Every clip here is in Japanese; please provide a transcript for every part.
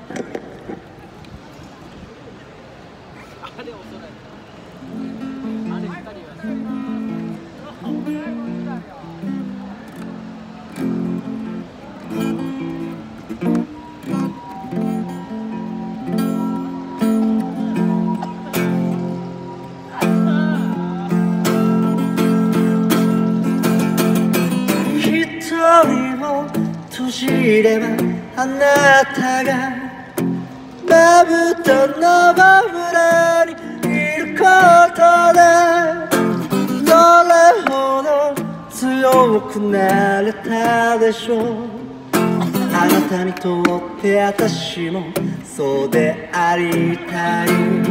閉じればあなたがまぶたの裏にいることでどれほど強くなれたでしょう。あなたにとって私もそうでありたい。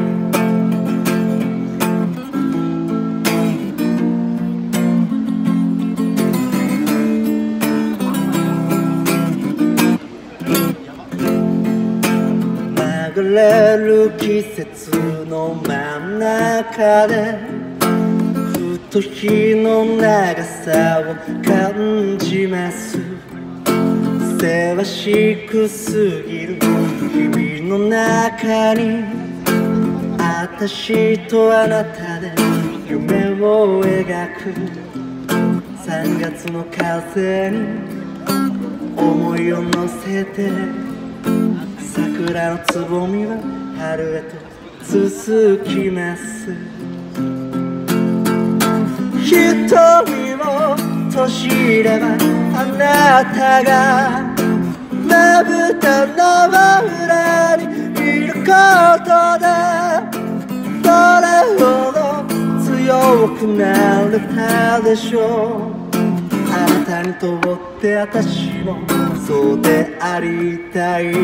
流れる季節の真ん中でふと日の長さを感じます。せわしく過ぎる日々の中に私とあなたで夢を描く。3月の風に思いを乗せて桜のつぼみは春へと続きます。瞳を閉じればあなたがまぶたの裏にいることでどれほど強くなれたでしょう。あなたにとって私もそうでありたい。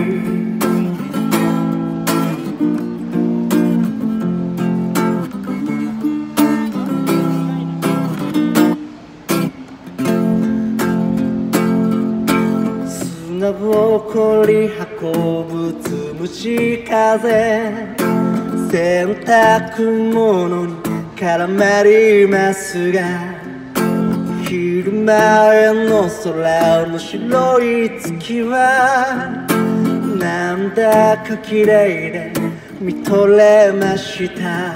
砂ぼこり運ぶつむじ風洗濯物に絡まりますが昼前の空の白い月はなんだか綺麗で見とれました。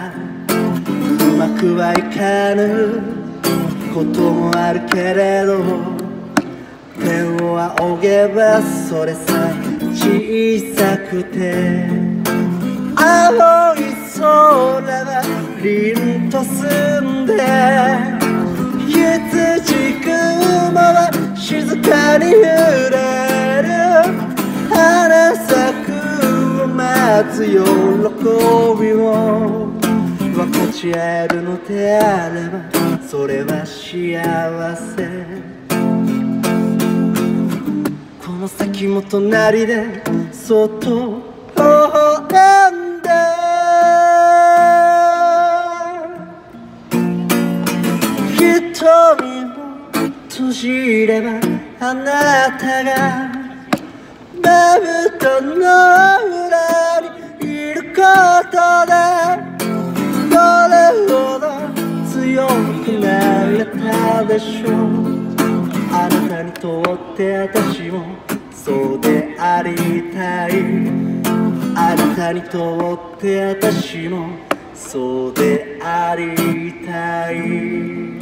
うまくはいかぬこともあるけれど天を仰げばそれさえ小さくて青い空は凛と澄んで羊雲は静かに揺れる。花咲くを待つ喜びを分かち合えるのであればそれは幸せ。この先も隣でそっと微笑んで瞳を閉じればあなたがまぶたの裏にいることでどれほど強くなれたでしょう。あなたにとって私もそうでありたい。あなたにとって私もそうでありたい。